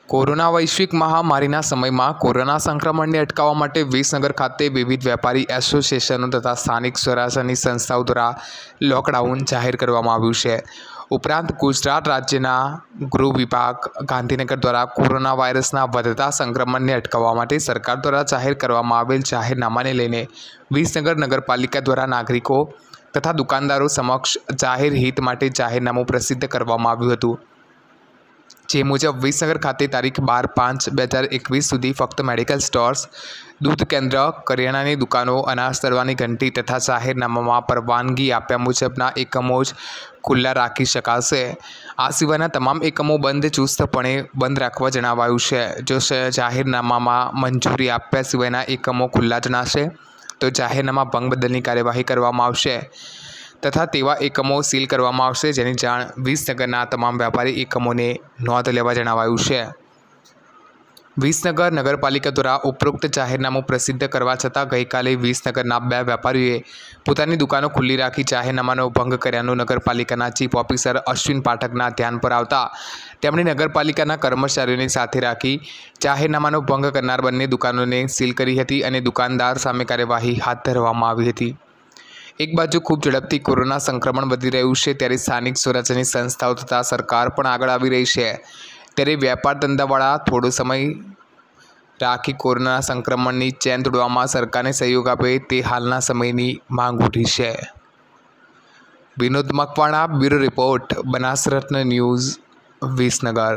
Corona વૈશ્વિક મહામારીના સમયમાં કોરોના સંક્રમણને અટકાવવા માટે વિસનગર ખાતે વિવિધ વેપારી એસોસિએશનો તથા સ્થાનિક સ્વરાજ્યની સંસ્થાઓ દ્વારા લોકડાઉન જાહેર કરવામાં આવ્યું છે। ઉપરાંત ગુજરાત રાજ્યના ગૃહ વિભાગ ગાંધીનગર દ્વારા કોરોના વાયરસના વધતા સંક્રમણને અટકાવવા માટે સરકાર દ્વારા જાહેર કરવામાં આવેલ જાહેરનામાને લઈને વિસનગર નગરપાલિકા દ્વારા નાગરિકો તથા દુકાનદારો સમક્ષ જાહેર હિત માટે જાહેરનામું પ્રસિદ્ધ કરવામાં આવ્યું હતું। જે મુજબ વિસનગર ખાતે તારીખ 12/5/2021 સુધી ફક્ત મેડિકલ સ્ટોર્સ, દૂધ કેન્દ્ર, કરિયાણાની દુકાનો, અનાજ દરવાની ઘંટી તથા જાહેરનામામાં પરવાનગી આપ્યા મુજબના એકમો જ ખુલ્લા રાખી શકાશે। આ સિવાયના તમામ એકમો ચુસ્તપણે બંધ રાખવા જણાવાયું છે। જો જાહેરનામામાં મંજૂરી આપ્યા સિવાયના એકમો ખુલ્લા જણાશે તો જાહેરનામા ભંગ બદલની કાર્યવાહી કરવામાં આવશે તથા તેવા એકમો સીલ કરવામાં આવશે, જેની જાણ વિસનગરના તમામ વ્યાપારી એકમોને નોંધ લેવા જણાવાયું છે। વિસનગર નગરપાલિકા દ્વારા ઉપરોક્ત જાહેરનામું પ્રસિદ્ધ કરવા છતાં ગઈકાલે વિસનગરના 2 વેપારીઓએ પોતાની દુકાનો ખુલ્લી રાખી જાહેરનામાનો ભંગ કર્યાનું નગરપાલિકાના ચીફ ઓફિસર અશ્વિન પાઠકના ધ્યાન પર આવતા તેમણે નગરપાલિકાના કર્મચારીઓને સાથે રાખી જાહેરનામાનો ભંગ કરનાર બંને દુકાનોને સીલ કરી હતી અને દુકાનદાર સામે કાર્યવાહી હાથ ધરવામાં આવી હતી। એક બાજુ ખૂબ ઝડપથી કોરોના સંક્રમણ વધી રહ્યું છે, ત્યારે સ્થાનિક સ્વરાજ્યની સંસ્થાઓ તથા સરકાર પણ આગળ આવી રહી છે। ત્યારે વેપાર ધંધાવાળા થોડો સમય રાખી કોરોના સંક્રમણની ચેન તોડવામાં સરકારને સહયોગ આપે તે હાલના સમયની માંગ ઉઠી છે। Vinod Makwana, bureau report, Banasratna news, Visnagar.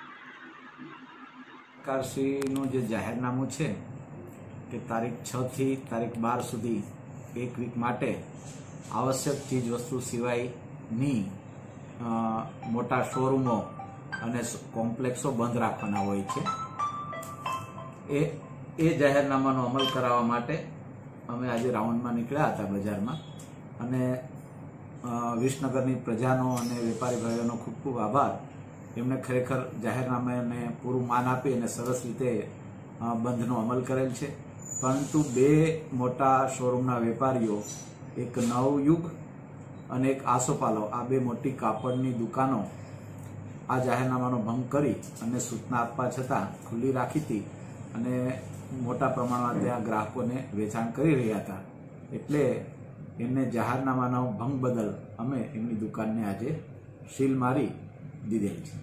સરકારશ્રીનું જે જાહેરનામું છે કે તારીખ 6 થી તારીખ 12 સુધી એક વીક માટે આવશ્યક ચીજ વસ્તુ સિવાયની મોટા શોરૂમો અને કોમ્પ્લેક્સો બંધ રાખવાના હોય છે। એ જાહેરનામાનો અમલ કરાવવા માટે અમે આજે રાઉન્ડમાં નીકળ્યા હતા બજારમાં, અને વિસનગરની પ્રજાનો અને વેપારી ભાઈઓનો ખૂબ ખૂબ આભાર। એમણે ખરેખર જાહેરનામાને પૂરું માન આપી અને સરસ રીતે બંધનો અમલ કરેલ છે। પરંતુ 2 મોટા શોરૂમના વેપારીઓ, એક નવયુગ અને એક આસોપાલો, આ 2 મોટી કાપડની દુકાનો આ જાહેરનામાનો ભંગ કરી અને સૂચના આપવા છતાં ખુલ્લી રાખી હતી અને મોટા પ્રમાણમાં ત્યાં ગ્રાહકોને વેચાણ કરી રહ્યા હતા, એટલે એમને જાહેરનામાનો ભંગ બદલ અમે એમની દુકાનને આજે સીલ મારી દીધેલ છે।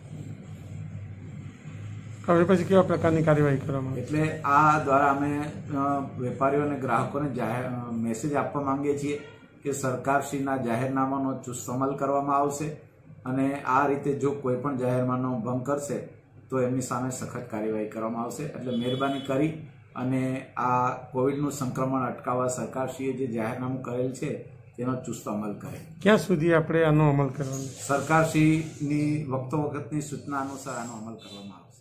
હવે પછી કેવા પ્રકારની કાર્યવાહી કરવામાં? એટલે આ દ્વારા અમે વેપારીઓ અને ગ્રાહકોને મેસેજ આપવા માંગીએ છીએ કે સરકારશ્રીના જાહેરનામાનો ચુસ્ત અમલ કરવામાં આવશે અને આ રીતે જો કોઈ પણ જાહેરનામાનો ભંગ કરશે તો એમની સામે સખત કાર્યવાહી કરવામાં આવશે। એટલે મહેરબાની કરી અને આ કોવિડનું સંક્રમણ અટકાવવા સરકારશ્રીએ જે જાહેરનામું કરેલ છે તેનો ચુસ્ત અમલ કરે। ક્યાં સુધી આપણે આનો અમલ કરવાનો? સરકારશ્રીની વખતોની સૂચના અનુસાર આનો અમલ કરવામાં આવશે।